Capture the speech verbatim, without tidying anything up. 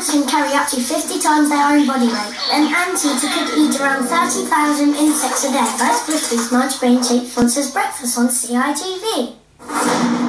ants can carry up to fifty times their own body weight. An anteater could eat around thirty thousand insects a day. Rice Krispies March Brain Shaped Fonz's breakfast on C I T V.